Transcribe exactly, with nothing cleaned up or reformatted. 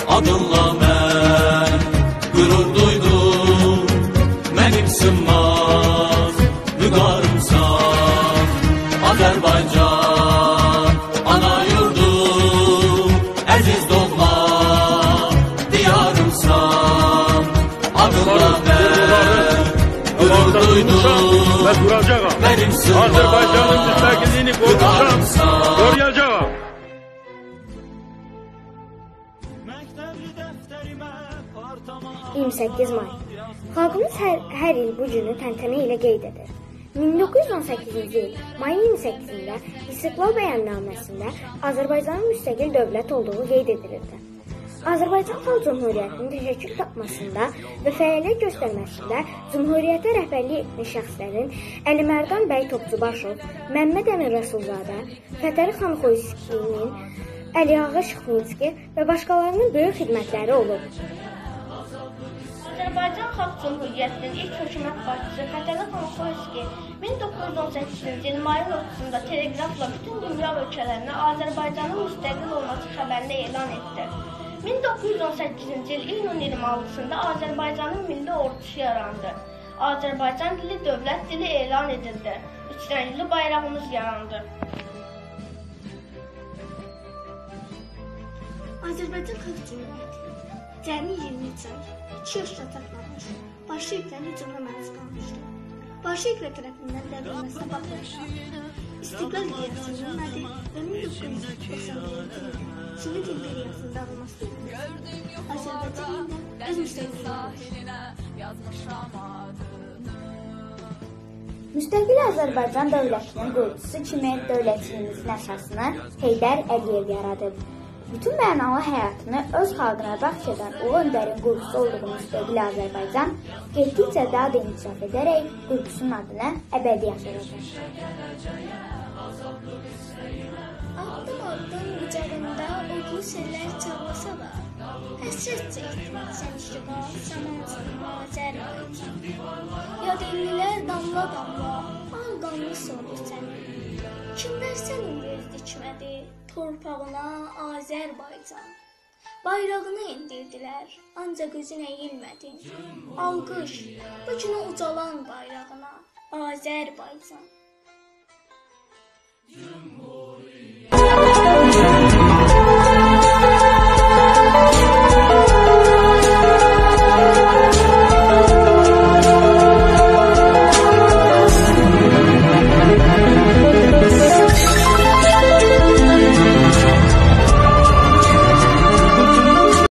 adınla mən qürur duydum. Mənim sınmaz vüqarımsan Azərbaycan, ana yurdum, əziz doğma diyarımsan. Adınla mən qürur duydum. Mənim sınmaz Azərbaycanın müstəqilliyini qoruyacağam, qoruyacağam. iyirmi səkkiz may. Xalqımız hər, hər il bu günü təntənə ilə qeyd edir. min doqquz yüz on səkkizinci il mayın iyirmi səkkizində İstiqlal bəyannaməsində Azərbaycanın müstəqil dövlət olduğu qeyd edilirdi. Azərbaycan Xalq Cümhuriyyətinin təşəkkül tapmasında və fəaliyyət göstərməsində Cümhuriyyətə rəhbərlik etmiş şəxslərin Əlimərdan bəy Topçubaşov, Məmməd Əmin Rəsulzadə, Fətəli xan Xoyskinin, Əliağa Şıxlinski və başqalarının böyük xidmətləri olub. Azərbaycan Xalq Cümhuriyyətinin ilk hökumət başçısı Fətəli xan Xoyski min doqquz yüz on səkkizinci il mayın otuzunda teleqrafla bütün dünya ölkələrinə Azərbaycanın müstəqil olması xəbərini elan etdi. min doqquz yüz on səkkizinci il iyunun iyirmi altısında Azərbaycanın milli ordusu yarandı. Azərbaycan dili dövlət dili elan edildi. Üç rəngli bayrağımız yarandı. Azərbaycan Xalq Cümhuriyyəti cəmi iyirmi üç ay, iki yaş çataqlanmış, başı yüklən hücumuna məruz qalmışdı. Başı yüklə tərəfindən dəvrilməsinə baxmayaraq, İstiqlal ideyasının mədi və min doqquz yüz doxsan birinci il Sovet İmperiyasının dağılması dövründə Azərbaycan yenə öz müstəqilliyini Müstəqil Azərbaycan dövlətinin qurultusu kimi dövlətçiliyimizin əsasını Heydər Əliyev yaradıb. Bütün mənalı həyatını öz xalqına bəxş edən o öndərin qurultusu olduğu müstəqil Azərbaycan getdikcə daha da inkişaf edərək qurultusunun adını əbədi yaşadacaq. Addım addım üzərində odlu sellər çağlasa da, həsrət çəkdim sən iştiqal, səmansın Azərbaycan. Yad ellilər damla damla, al qanlı solur səni. Kimlər sənin göz dikmədi, torpağına Azərbaycan. Bayrağını indirdilər, ancaq özün əyilmədin. Alqış, bu günə ucalan bayrağına Azərbaycan.